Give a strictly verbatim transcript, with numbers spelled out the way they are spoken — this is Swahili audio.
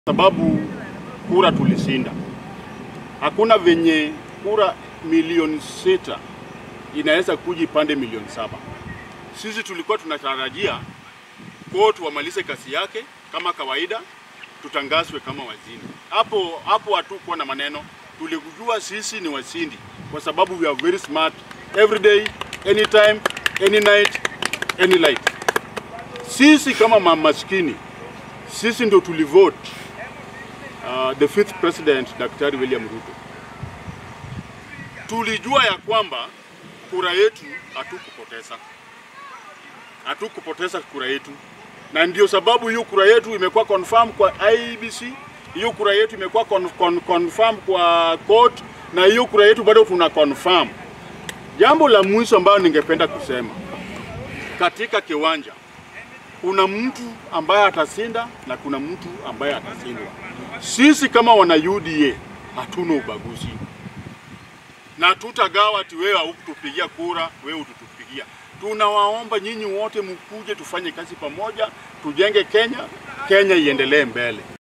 Sababu kura tulishinda. Hakuna venye kura milioni sita inaweza kuji pande milioni saba. Sisi tulikuwa tunatarajia court wamalize kasi yake kama kawaida, tutangazwe kama wazindi. Hapo hapo hatukuwa na maneno. Tulikujua sisi ni wazindi kwa sababu we are very smart every day, anytime, any night, any light. Sisi kama mamaskini, sisi ndio tulivote Uh, the fifth president Daktari William Ruto. Tulijua ya kwamba kura yetu hatukupoteza. Hatukupoteza kura yetu. Na ndio sababu hiyo kura yetu imekuwa confirm kwa I E B C, hiyo kura yetu imekuwa con con confirm kwa court, na hiyo kura yetu bado tuna confirm. Jambo la mwisho ambalo ningependa kusema, katika kiwanja kuna mtu ambaye atashinda na kuna mtu ambaye atashindwa. Sisi kama wana U D A hatuna ubaguzi. Na tutagawa ati wewe hukutupigia kura, wewe ututupigia. Tunawaomba nyinyi wote mkuje tufanye kazi pamoja, tujenge Kenya, Kenya iendelee mbele.